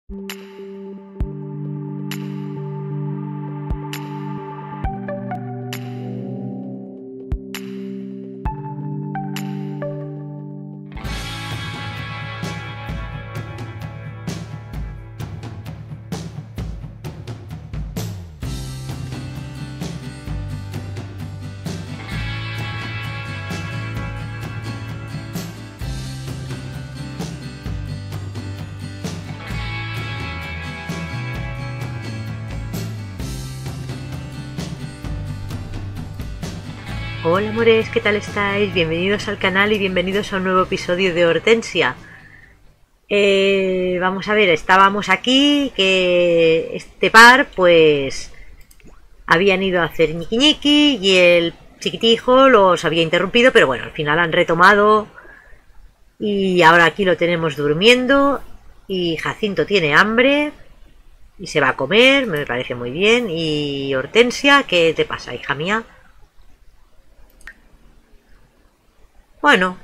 Hola amores, ¿qué tal estáis? Bienvenidos al canal y bienvenidos a un nuevo episodio de Hortensia. Vamos a ver, estábamos aquí, que este par pues habían ido a hacer ñiqui ñiqui y el chiquitijo los había interrumpido, pero bueno, al final han retomado y ahora aquí lo tenemos durmiendo y Jacinto tiene hambre y se va a comer, me parece muy bien. Y Hortensia, ¿qué te pasa, hija mía? Bueno,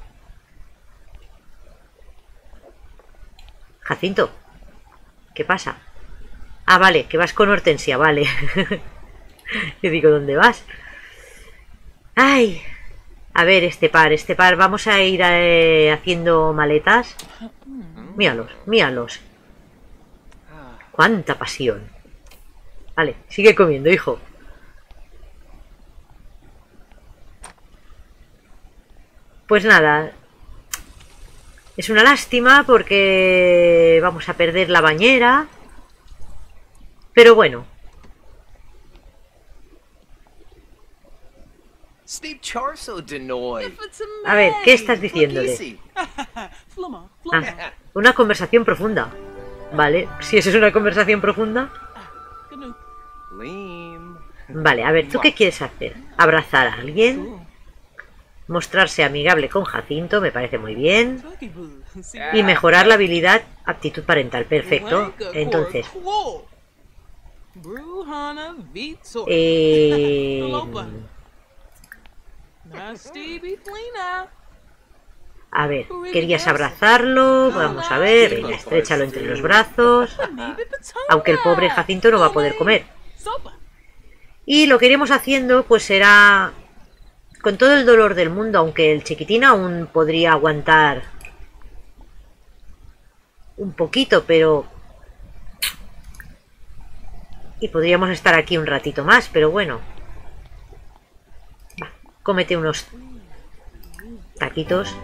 Jacinto, ¿qué pasa? Ah, vale, que vas con Hortensia, vale. Yo digo, ¿dónde vas? Ay, a ver, este par, vamos a ir haciendo maletas. Míralos, míralos. ¡Cuánta pasión! Vale, sigue comiendo, hijo. Pues nada, es una lástima porque vamos a perder la bañera, pero bueno. A ver, ¿qué estás diciéndole? Ah, una conversación profunda. Vale, si eso es una conversación profunda. Vale, a ver, ¿tú qué quieres hacer? ¿Abrazar a alguien? Mostrarse amigable con Jacinto, me parece muy bien. Y mejorar la habilidad aptitud parental, perfecto. Entonces, a ver, querías abrazarlo, vamos a ver, venga, estréchalo entre los brazos. Aunque el pobre Jacinto no va a poder comer. Y lo que iremos haciendo pues será con todo el dolor del mundo, aunque el chiquitín aún podría aguantar un poquito, pero... Y podríamos estar aquí un ratito más, pero bueno. Va, cómete unos taquitos.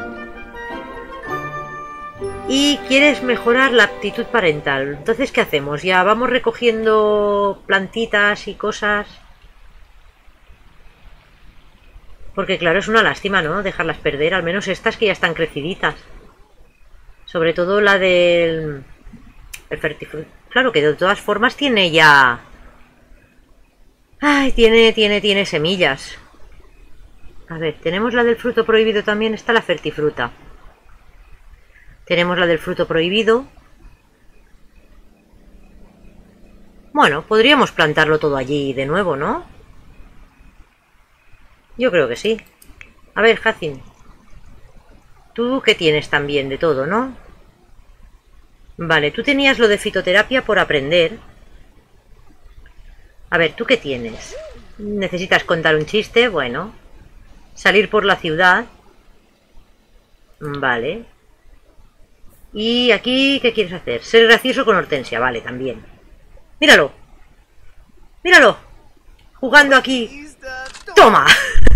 Y quieres mejorar la aptitud parental. Entonces, ¿qué hacemos? Ya vamos recogiendo plantitas y cosas. Porque claro, es una lástima, ¿no? Dejarlas perder, al menos estas que ya están creciditas. Sobre todo la del... el fertifruto. Claro que de todas formas tiene ya... Ay, tiene semillas. A ver, tenemos la del fruto prohibido también, está la fertifruta. Tenemos la del fruto prohibido. Bueno, podríamos plantarlo todo allí de nuevo, ¿no? Yo creo que sí. A ver, Jacin, tú que tienes también de todo, ¿no? Vale, tú tenías lo de fitoterapia por aprender. A ver, ¿tú qué tienes? ¿Necesitas contar un chiste? Bueno. Salir por la ciudad. Vale. Y aquí, ¿qué quieres hacer? Ser gracioso con Hortensia, vale, también. ¡Míralo! ¡Míralo! Jugando aquí. ¡Toma!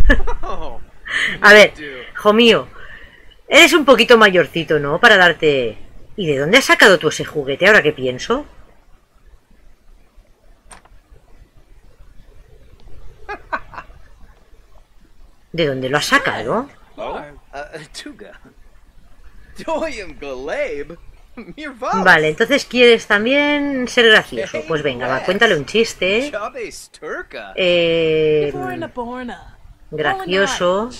A ver, hijo mío, eres un poquito mayorcito, ¿no? Para darte... ¿Y de dónde has sacado tú ese juguete ahora que pienso? ¿De dónde lo has sacado? Vale, entonces quieres también ser gracioso. Pues venga, va, cuéntale un chiste. Gracioso.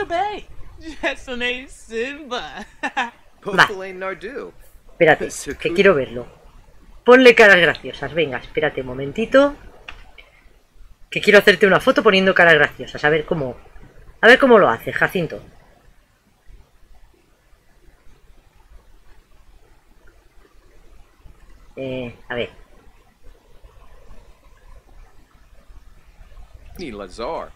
Va, espérate, que quiero verlo. Ponle caras graciosas. Venga, espérate un momentito. Que quiero hacerte una foto poniendo caras graciosas. A ver cómo lo haces, Jacinto. A ver. Ni Lazar.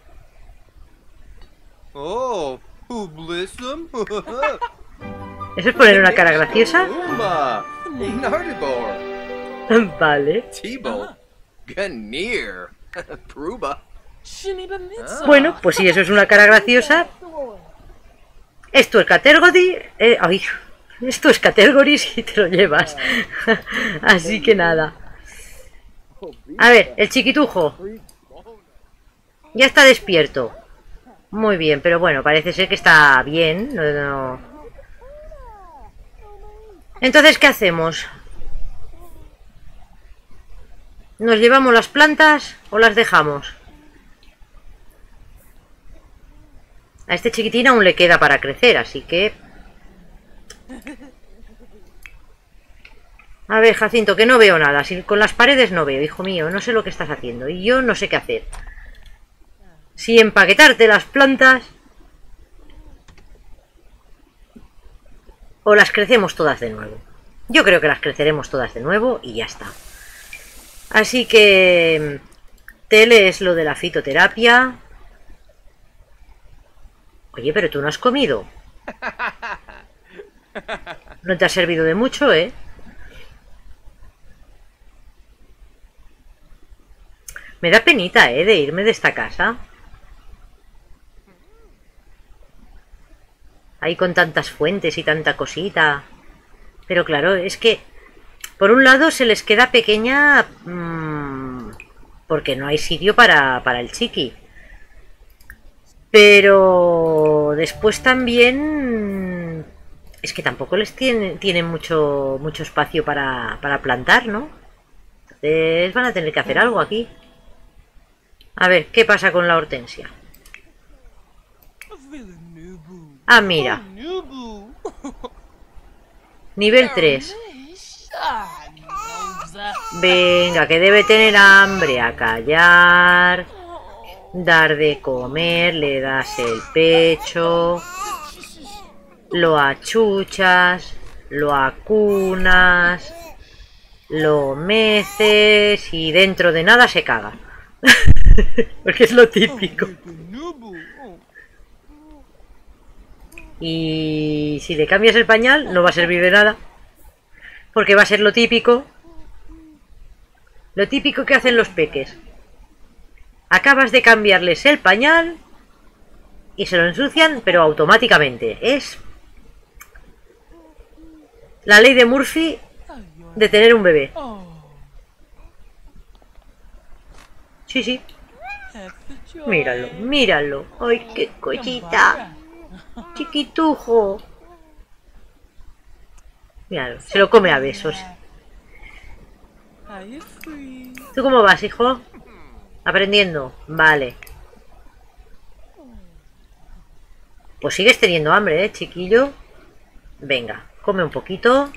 Oh, who bless them? ¿Eso es poner una cara graciosa? Uma, Nardibor, Vale. Tibo, Ganir, Pruba. Bueno, pues si eso es una cara graciosa. Esto es category. Ay, esto es categories y te lo llevas. Así que nada. A ver, el chiquitujo. Ya está despierto. Muy bien, pero bueno, parece ser que está bien. No. Entonces, ¿qué hacemos? ¿Nos llevamos las plantas o las dejamos? A este chiquitín aún le queda para crecer, así que... A ver, Jacinto, que no veo nada. Si con las paredes no veo, hijo mío. No sé lo que estás haciendo. Y yo no sé qué hacer. Si empaquetarte las plantas... O las crecemos todas de nuevo. Yo creo que las creceremos todas de nuevo y ya está. Así que... Te lees lo de la fitoterapia. Oye, pero tú no has comido. No te ha servido de mucho, ¿eh? Me da penita, de irme de esta casa. Ahí con tantas fuentes y tanta cosita. Pero claro, es que... Por un lado se les queda pequeña... porque no hay sitio para el chiqui. Pero... Después también... Es que tampoco les tienen mucho espacio para plantar, ¿no? Entonces van a tener que hacer algo aquí. A ver, ¿qué pasa con la hortensia? Ah, mira. Nivel 3. Venga, que debe tener hambre. A callar. Dar de comer. Le das el pecho. Lo achuchas. Lo acunas. Lo meces. Y dentro de nada se caga. Porque es lo típico. Y si le cambias el pañal no va a servir de nada. Porque va a ser lo típico. Lo típico que hacen los peques. Acabas de cambiarles el pañal y se lo ensucian, pero automáticamente. Es la ley de Murphy de tener un bebé. Sí, sí. Míralo, míralo. ¡Ay, qué cosita! Chiquitujo. Míralo, se lo come a besos. ¿Tú cómo vas, hijo? ¿Aprendiendo? Vale. Pues sigues teniendo hambre, chiquillo. Venga, come un poquito.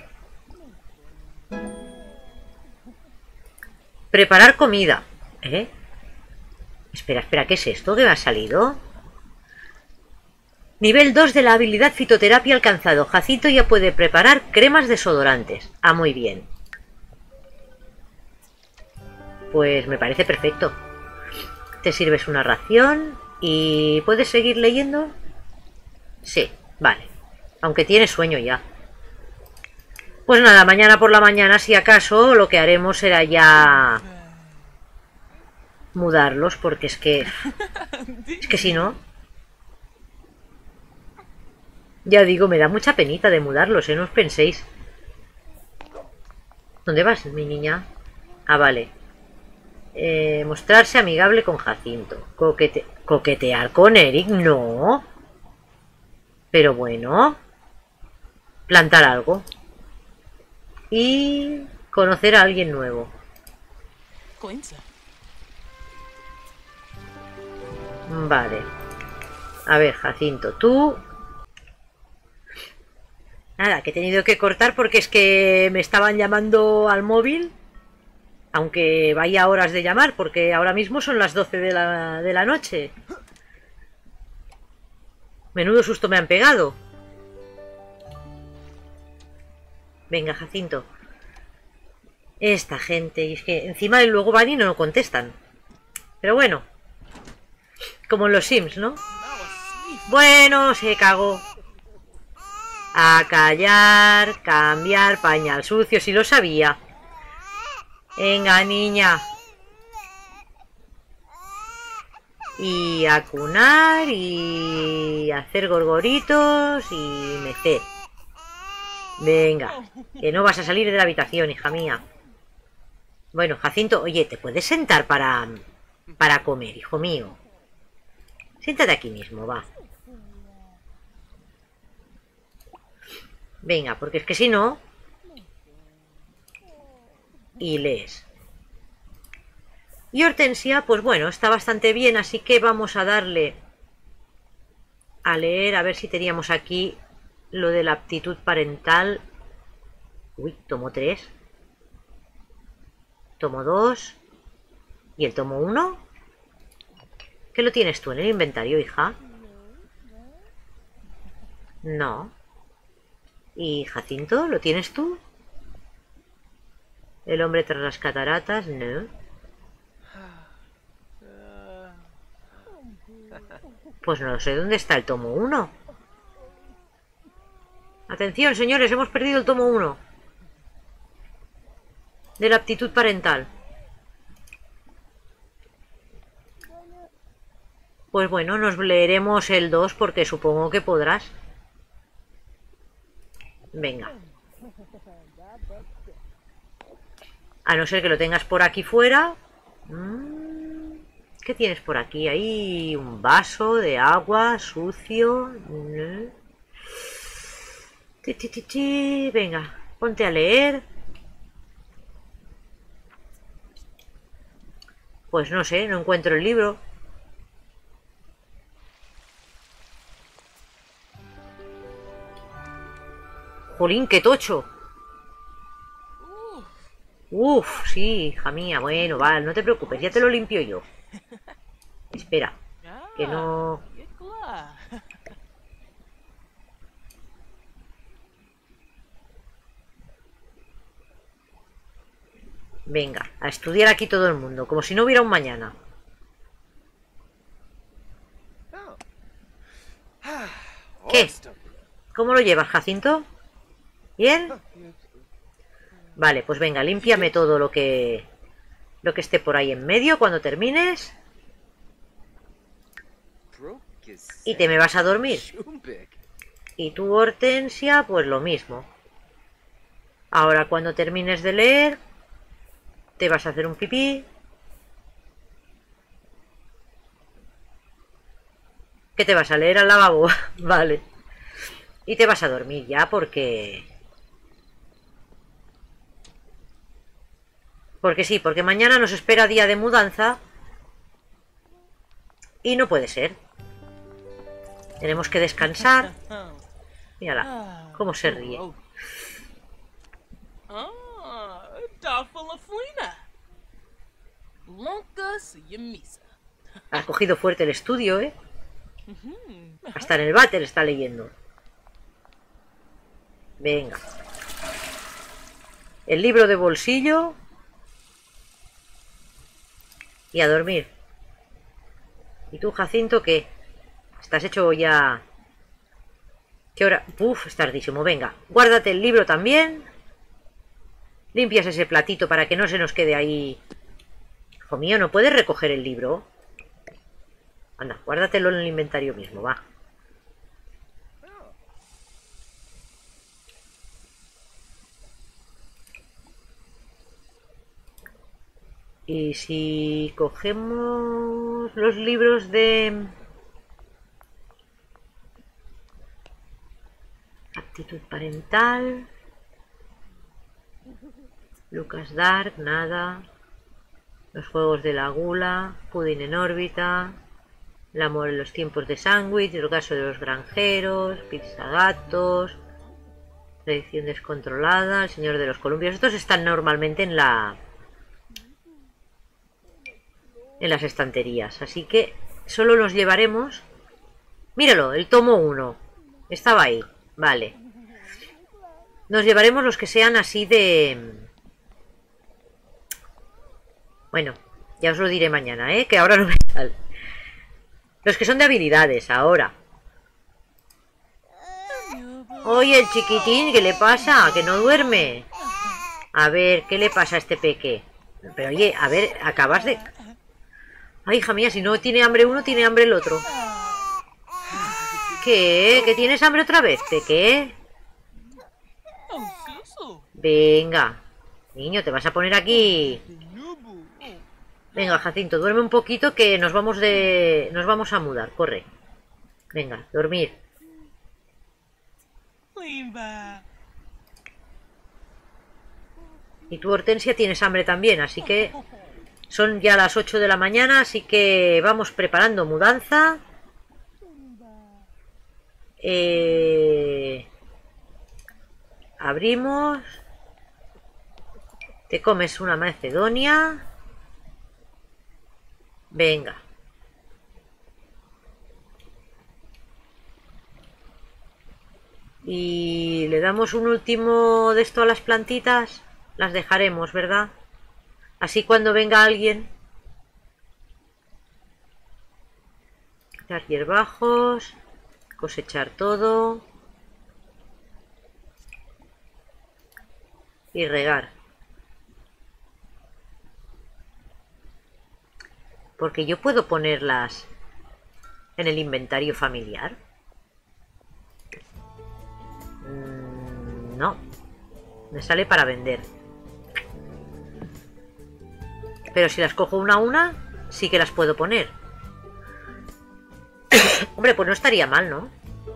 Preparar comida. Espera, ¿qué es esto que me ha salido? Nivel 2 de la habilidad fitoterapia alcanzado. Jacinto ya puede preparar cremas desodorantes. Ah, muy bien. Pues me parece perfecto. Te sirves una ración y... ¿Puedes seguir leyendo? Sí, vale. Aunque tienes sueño ya. Pues nada, mañana por la mañana, si acaso, lo que haremos será ya... mudarlos, porque es que... Es que si no... Ya digo, me da mucha penita de mudarlos, no os penséis. ¿Dónde vas, mi niña? Ah, vale. Mostrarse amigable con Jacinto. Coquetear con Eric, no. Pero bueno. Plantar algo. Y conocer a alguien nuevo. Vale. A ver, Jacinto, tú... Nada, que he tenido que cortar porque es que me estaban llamando al móvil. Aunque vaya horas de llamar, porque ahora mismo son las 12 de la noche. Menudo susto me han pegado. Venga, Jacinto. Esta gente, y es que encima luego van y no lo contestan. Pero bueno, como en los Sims, ¿no? Bueno, se cagó. A callar, cambiar, pañal sucio, si lo sabía. Venga, niña. Y a cunar y hacer gorgoritos y mecer. Venga, que no vas a salir de la habitación, hija mía. Bueno, Jacinto, oye, ¿te puedes sentar para comer, hijo mío? Siéntate aquí mismo, va. Venga, porque es que si no... Y lees. Y Hortensia, pues bueno, está bastante bien, así que vamos a darle a leer, a ver si teníamos aquí lo de la aptitud parental. Uy, tomo 3. Tomo 2. ¿Y el tomo 1? ¿Qué lo tienes tú en el inventario, hija? No. ¿Y Jacinto, lo tienes tú? El hombre tras las cataratas, no. Pues no sé dónde está el tomo 1. Atención, señores, hemos perdido el tomo 1 de la aptitud parental. Pues bueno, nos leeremos el 2 porque supongo que podrás. Venga. A no ser que lo tengas por aquí fuera. ¿Qué tienes por aquí? Hay un vaso de agua sucio. Venga, ponte a leer. Pues no sé, no encuentro el libro. Jolín, qué tocho. Uf, sí, hija mía. Bueno, vale, no te preocupes, ya te lo limpio yo. Espera, que no... Venga, a estudiar aquí todo el mundo, como si no hubiera un mañana. ¿Qué? ¿Cómo lo llevas, Jacinto? ¿Bien? Vale, pues venga, límpiame todo lo que esté por ahí en medio cuando termines. Y te me vas a dormir. Y tú, Hortensia, pues lo mismo. Ahora cuando termines de leer, te vas a hacer un pipí. ¿Qué te vas a leer al lavabo? Vale. Y te vas a dormir ya porque... Porque sí, porque mañana nos espera día de mudanza. Y no puede ser. Tenemos que descansar. Mírala, cómo se ríe. Ha cogido fuerte el estudio, ¿eh? Hasta en el váter está leyendo. Venga. El libro de bolsillo. Y a dormir. ¿Y tú, Jacinto, qué? ¿Estás hecho ya...? ¿Qué hora? Uf, es tardísimo. Venga, guárdate el libro también. Limpias ese platito para que no se nos quede ahí. Hijo mío, ¿no puedes recoger el libro? Anda, guárdatelo en el inventario mismo, va. Y si cogemos los libros de... Aptitud parental... Lucas Dark, nada... Los juegos de la gula... Pudding en órbita... El amor en los tiempos de sándwich... El caso de los granjeros... Pizza gatos... Predicción descontrolada... El señor de los columpios... Estos están normalmente en las estanterías, así que solo nos llevaremos... Míralo, el tomo 1 estaba ahí, vale. Nos llevaremos los que sean así de Bueno, ya os lo diré mañana, que ahora no me sale. Los que son de habilidades, ahora. Oye, el chiquitín, ¿qué le pasa? ¿Que no duerme? A ver, ¿qué le pasa a este peque? Pero oye, a ver, acabas de... Ay, hija mía, si no tiene hambre uno, tiene hambre el otro. ¿Qué? ¿Que tienes hambre otra vez? ¿Qué? Venga. Niño, te vas a poner aquí. Venga, Jacinto, duerme un poquito que nos vamos a mudar. Corre. Venga, dormir. Y tú, Hortensia, tienes hambre también, así que... Son ya las 8 de la mañana, así que vamos preparando mudanza. Abrimos. Te comes una macedonia. Venga. Y le damos un último de esto a las plantitas. Las dejaremos, ¿verdad? Así cuando venga alguien. Quitar hierbajos. Cosechar todo. Y regar. Porque yo puedo ponerlas en el inventario familiar. No. Me sale para vender. Pero si las cojo una a una, sí que las puedo poner. Hombre, pues no estaría mal, ¿no?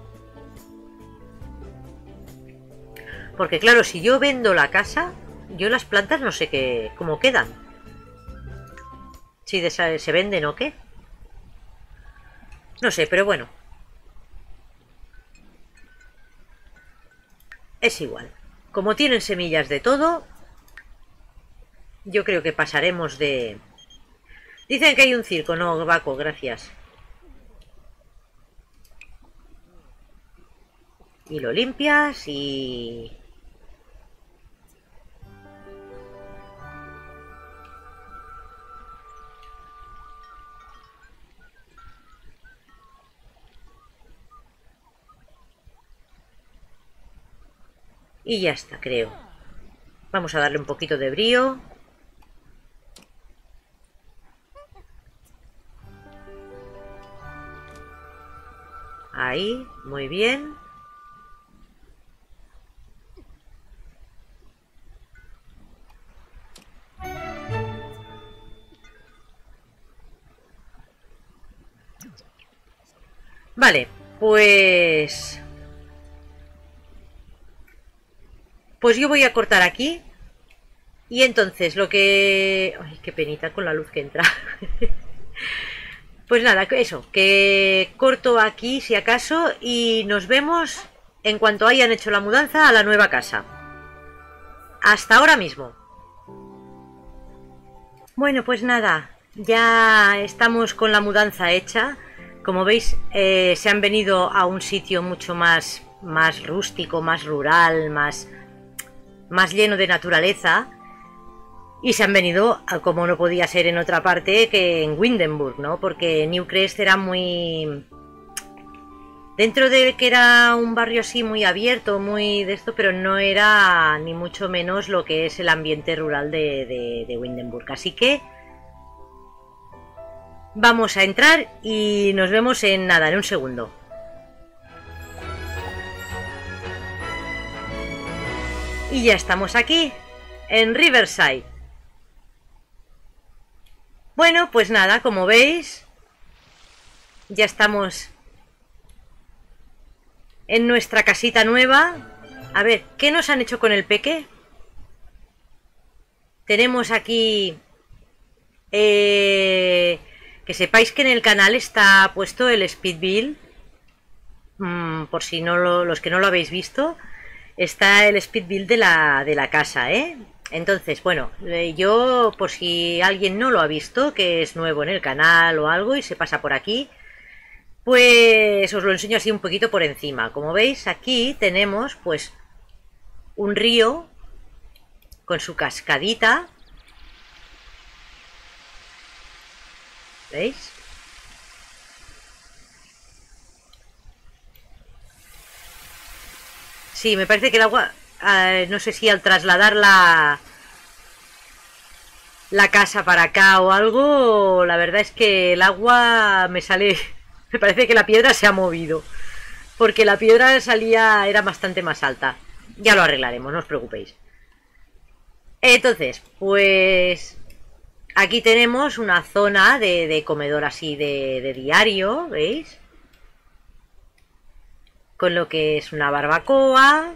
Porque claro, si yo vendo la casa, yo las plantas no sé cómo quedan. Si se venden o qué. No sé, pero bueno. Es igual. Como tienen semillas de todo, yo creo que pasaremos de... Dicen que hay un circo. No, Baco, gracias. Y lo limpias y... Y ya está, creo. Vamos a darle un poquito de brío. Ahí, muy bien. Vale, pues yo voy a cortar aquí. Y entonces lo que... Ay, qué penita con la luz que entra. Pues nada, eso, que corto aquí si acaso y nos vemos en cuanto hayan hecho la mudanza a la nueva casa. Hasta ahora mismo. Bueno, pues nada, ya estamos con la mudanza hecha. Como veis, se han venido a un sitio mucho más rústico, más rural, más lleno de naturaleza. Y se han venido, como no podía ser en otra parte que en Windenburg, ¿no? Porque Newcrest era muy... Dentro de que era un barrio así muy abierto, muy de esto, pero no era ni mucho menos lo que es el ambiente rural de Windenburg. Así que vamos a entrar y nos vemos en nada, en un segundo. Y ya estamos aquí, en Riverside. Bueno, pues nada, como veis, ya estamos en nuestra casita nueva. A ver, ¿qué nos han hecho con el peque? Tenemos aquí... que sepáis que en el canal está puesto el speed build. Por si no los que no lo habéis visto, está el speed build de la casa, ¿eh? Entonces, bueno, yo, por si alguien no lo ha visto, que es nuevo en el canal o algo y se pasa por aquí, pues os lo enseño así un poquito por encima. Como veis, aquí tenemos pues un río con su cascadita ¿Veis? Sí, me parece que el agua... no sé si al trasladar la casa para acá o algo, la verdad es que el agua me sale... Me parece que la piedra se ha movido. Porque la piedra era bastante más alta. Ya lo arreglaremos, no os preocupéis. Entonces, pues... Aquí tenemos una zona de comedor así de diario, ¿veis? Con lo que es una barbacoa.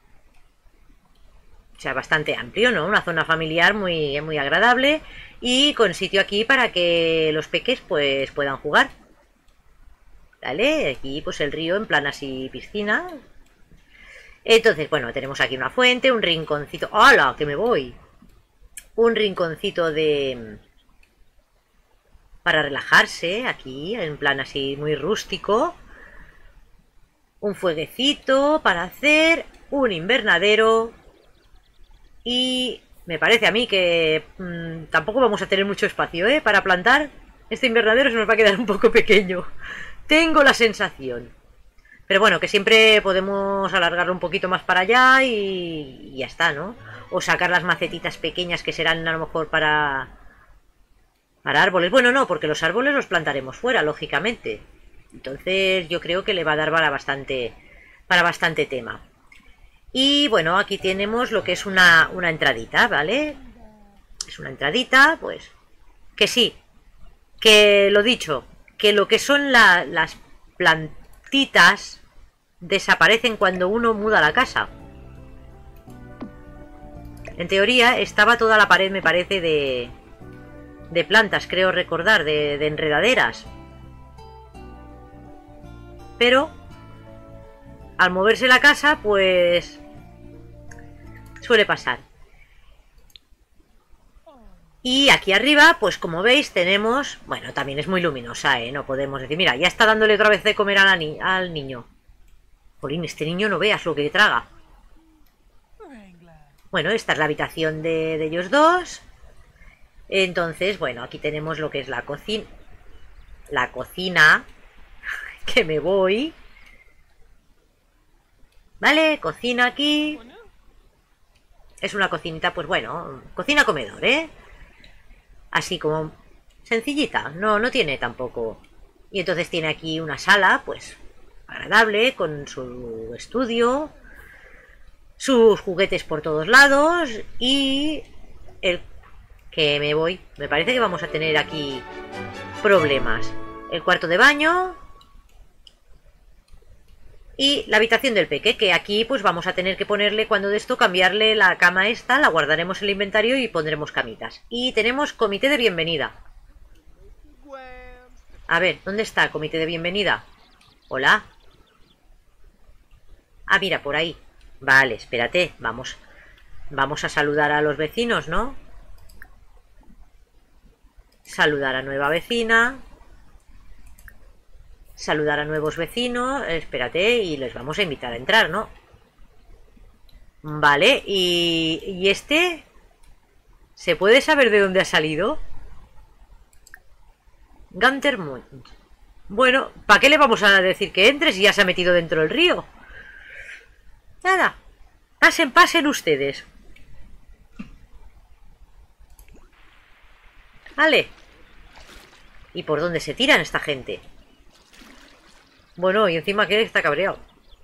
O sea, bastante amplio, ¿no? Una zona familiar muy, muy agradable. Y con sitio aquí para que los peques pues puedan jugar. ¿Vale? Aquí pues el río en plan así piscina. Entonces, bueno, tenemos aquí una fuente, un rinconcito... ¡Hala! ¡Que me voy! Un rinconcito de... para relajarse aquí, en plan así muy rústico. Un fueguecito para hacer, un invernadero. Y me parece a mí que tampoco vamos a tener mucho espacio, ¿eh? Para plantar. Este invernadero se nos va a quedar un poco pequeño. Tengo la sensación. Pero bueno, que siempre podemos alargarlo un poquito más para allá y ya está, ¿no? O sacar las macetitas pequeñas que serán a lo mejor para árboles. Bueno, no, porque los árboles los plantaremos fuera, lógicamente. Entonces yo creo que le va a dar para bastante tema. Y bueno, aquí tenemos lo que es una entradita, ¿vale? Es una entradita, pues... Que sí, que lo dicho, que lo que son las plantitas desaparecen cuando uno muda la casa. En teoría estaba toda la pared, me parece, de plantas, creo recordar, de enredaderas. Pero al moverse la casa, pues suele pasar. Y aquí arriba, pues como veis, tenemos... Bueno, también es muy luminosa, ¿eh? No podemos decir... Mira, ya está dándole otra vez de comer al niño. Jolín, este niño no veas lo que traga. Bueno, esta es la habitación de ellos dos. Entonces, bueno, aquí tenemos lo que es la cocina. La cocina. Que me voy. Vale, cocina aquí. Es una cocinita, pues bueno, cocina-comedor, ¿eh? Así como sencillita, no tiene tampoco. Y entonces tiene aquí una sala, pues agradable, con su estudio, sus juguetes por todos lados y el que me voy. Me parece que vamos a tener aquí problemas. El cuarto de baño y la habitación del peque, que aquí pues vamos a tener que ponerle, cuando de esto, cambiarle la cama esta, la guardaremos en el inventario y pondremos camitas. Y tenemos comité de bienvenida. A ver, ¿dónde está el comité de bienvenida? Hola. Ah, mira, por ahí. Vale, espérate, vamos a saludar a los vecinos, ¿no? Saludar a nueva vecina. Saludar a nuevos vecinos. Espérate, y les vamos a invitar a entrar, ¿no? Vale, y este... ¿Se puede saber de dónde ha salido? Gunter Moon. Bueno, ¿para qué le vamos a decir que entre si ya se ha metido dentro del río? Nada. Pasen ustedes. Vale. ¿Y por dónde se tiran esta gente? Bueno, y encima que está cabreado.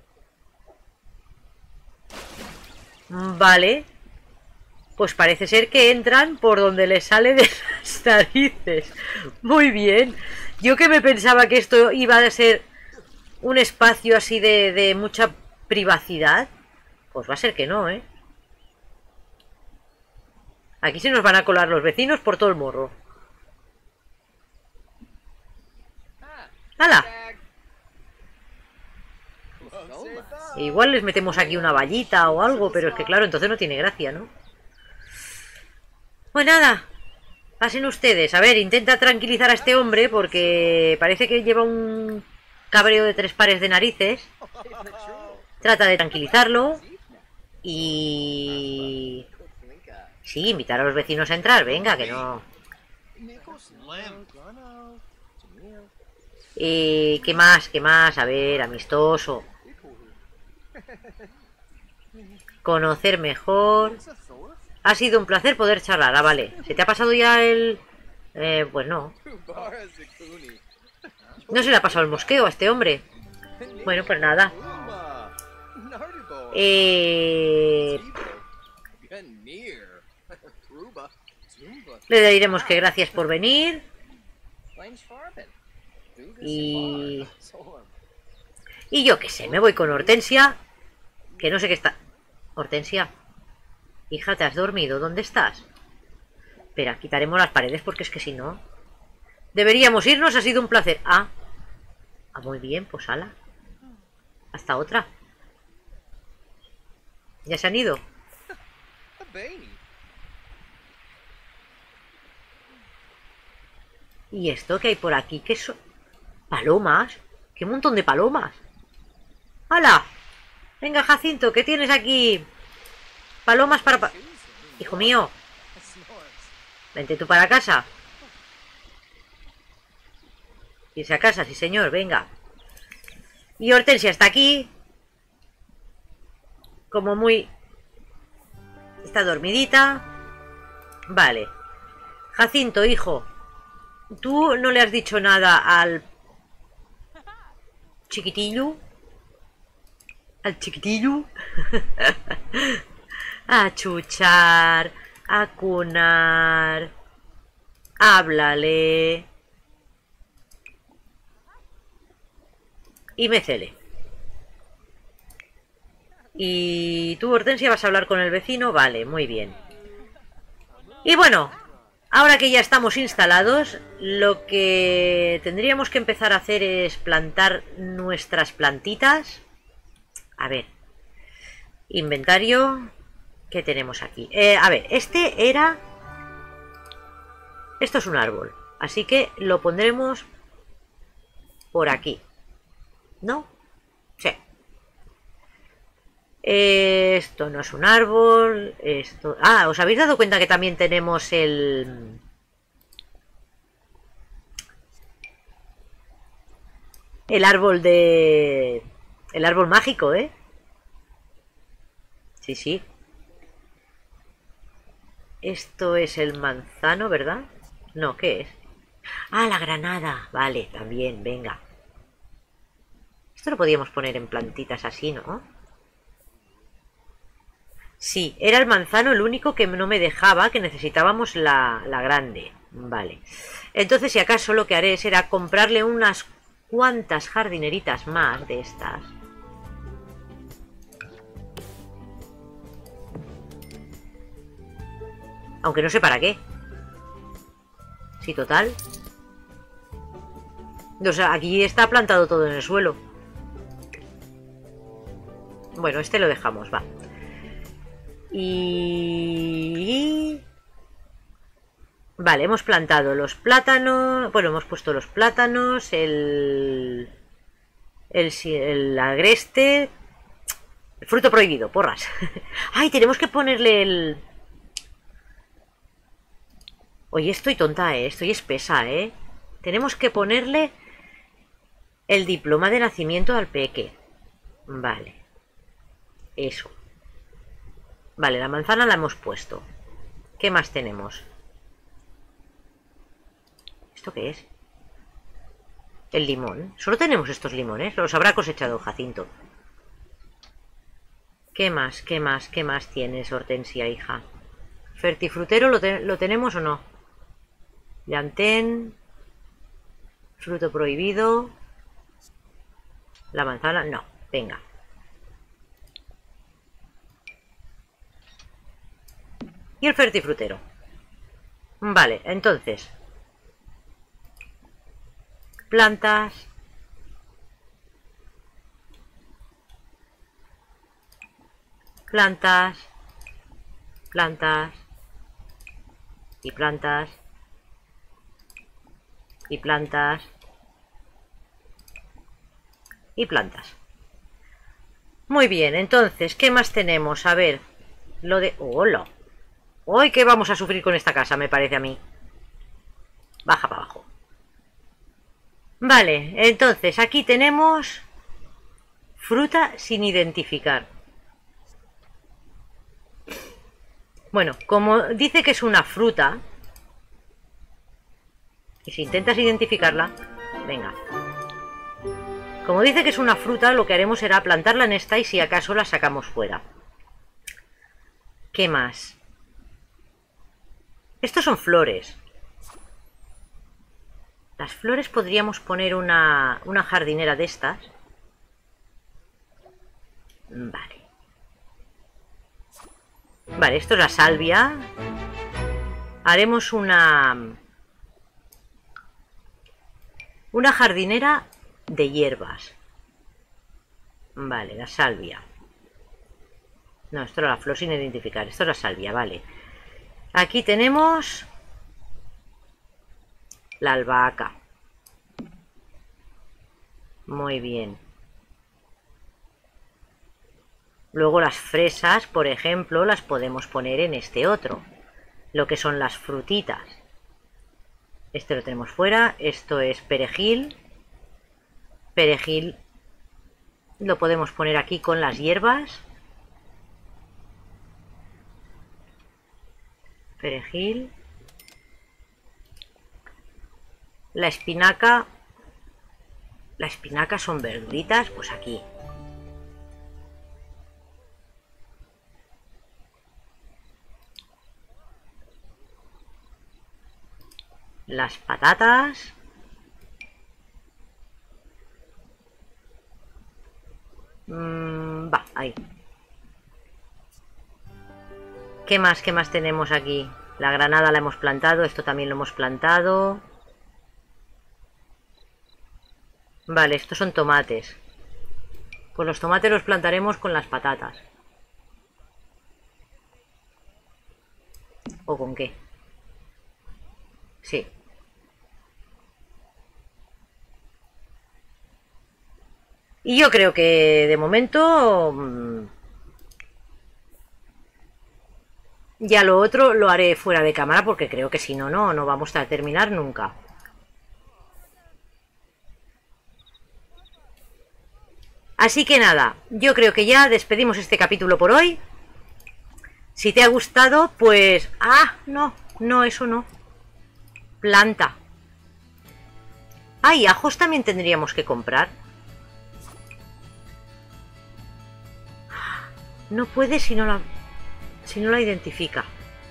Vale. Pues parece ser que entran por donde les sale de las narices. Muy bien. Yo que me pensaba que esto iba a ser un espacio así de mucha privacidad. Pues va a ser que no, ¿eh? Aquí se nos van a colar los vecinos por todo el morro. ¡Hala! Igual les metemos aquí una vallita o algo, pero es que claro, entonces no tiene gracia, ¿no? Pues nada, pasen ustedes. A ver, intenta tranquilizar a este hombre porque parece que lleva un cabreo de 3 pares de narices. Trata de tranquilizarlo y... Sí, invitar a los vecinos a entrar, venga, que no... Y ¿qué más? ¿Qué más? A ver, amistoso. Conocer mejor. Ha sido un placer poder charlar. Ah, vale. ¿Se te ha pasado ya el...? Pues no. No se le ha pasado el mosqueo a este hombre. Bueno, pues nada. Le diremos que gracias por venir. Y yo qué sé, me voy con Hortensia. Que no sé qué está... Hortensia. Hija, ¿te has dormido? ¿Dónde estás? Espera, quitaremos las paredes porque es que si no... Deberíamos irnos, ha sido un placer. Ah, muy bien, pues ala. Hasta otra. ¿Ya se han ido? ¿Y esto qué hay por aquí? ¿Qué son? ¿Palomas? ¡Qué montón de palomas! ¡Hala! Venga, Jacinto, ¿qué tienes aquí? Palomas para... Hijo mío. Vente tú para casa. Irse a casa, sí señor, venga. Y Hortensia está aquí. Como muy... Está dormidita. Vale. Jacinto, hijo. ¿Tú no le has dicho nada al... chiquitillo? ¿Al chiquitillo? A chuchar, a cunar, háblale y mécele. ¿Y tú, Hortensia, vas a hablar con el vecino? Vale, muy bien. Y bueno, ahora que ya estamos instalados, lo que tendríamos que empezar a hacer es plantar nuestras plantitas. A ver, inventario, ¿qué tenemos aquí? A ver, este era... Esto es un árbol, así que lo pondremos por aquí, ¿no? Sí. Esto no es un árbol, esto... Ah, ¿os habéis dado cuenta que también tenemos el... el árbol de... el árbol mágico, ¿eh? Sí, sí. Esto es el manzano, ¿verdad? No, ¿qué es? Ah, la granada. Vale, también, venga. Esto lo podíamos poner en plantitas así, ¿no? Sí, era el manzano el único que no me dejaba, que necesitábamos la grande. Vale. Entonces, si acaso lo que haré será comprarle unas cuantas jardineritas más de estas. Aunque no sé para qué. Sí, total. O sea, aquí está plantado todo en el suelo. Bueno, este lo dejamos, va. Y... Vale, hemos plantado los plátanos. Bueno, hemos puesto los plátanos, el agreste. El fruto prohibido, porras. Ay, tenemos que ponerle el... Oye, estoy tonta, estoy espesa, Tenemos que ponerle el diploma de nacimiento al peque. Vale. Eso. Vale, la manzana la hemos puesto. ¿Qué más tenemos? ¿Esto qué es? El limón. Solo tenemos estos limones. Los habrá cosechado Jacinto. ¿Qué más? ¿Qué más? ¿Qué más tienes, Hortensia, hija? ¿Fertifrutero lo tenemos o no? Llantén. Fruto prohibido. La manzana, no. Venga. Y el fertifrutero. Vale, entonces. Plantas. Plantas. Plantas. Y plantas. Y plantas. Y plantas. Muy bien, entonces, ¿qué más tenemos? A ver, lo de... ¡Hola! ¡Hoy qué vamos a sufrir con esta casa, me parece a mí! baja para abajo. Vale, entonces aquí tenemos fruta sin identificar. Bueno, como dice que es una fruta, y si intentas identificarla, venga. Como dice que es una fruta, lo que haremos será plantarla en esta y si acaso la sacamos fuera. ¿Qué más? Estos son flores. Las flores podríamos poner una jardinera de estas. Vale. Vale, esto es la salvia. Haremos una jardinera de hierbas. Vale, la salvia. No, esto era la flor sin identificar. Esto es la salvia, vale. Aquí tenemos la albahaca. Muy bien. Luego las fresas, por ejemplo, las podemos poner en este otro. Lo que son las frutitas. Este lo tenemos fuera. Esto es perejil. Perejil lo podemos poner aquí con las hierbas. Perejil. La espinaca. La espinaca son verduritas, pues aquí. Las patatas. Va, ahí. ¿Qué más tenemos aquí? La granada la hemos plantado, esto también lo hemos plantado. Vale, estos son tomates. Pues los tomates los plantaremos con las patatas. ¿O con qué? Sí. Y yo creo que de momento ya lo otro lo haré fuera de cámara porque creo que si no, no vamos a terminar nunca. Así que nada, yo creo que ya despedimos este capítulo por hoy. Si te ha gustado, pues... ¡Ah! No, eso no. Planta. Ah, y ajos también tendríamos que comprar. No puede si no la identifica.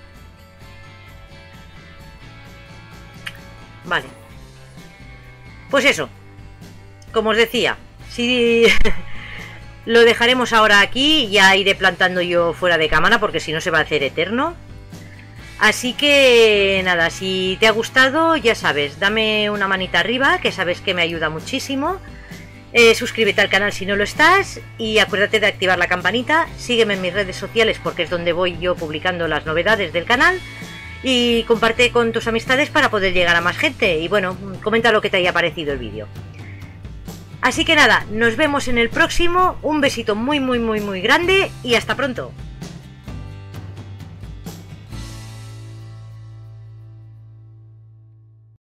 Vale. Pues eso. Como os decía, si lo dejaremos ahora aquí, ya iré plantando yo fuera de cámara porque si no se va a hacer eterno. Así que nada, si te ha gustado, ya sabes, dame una manita arriba, que sabes que me ayuda muchísimo. Suscríbete al canal si no lo estás y acuérdate de activar la campanita. Sígueme en mis redes sociales porque es donde voy yo publicando las novedades del canal. Y comparte con tus amistades para poder llegar a más gente. Y bueno, comenta lo que te haya parecido el vídeo. Así que nada, nos vemos en el próximo. Un besito muy grande y hasta pronto.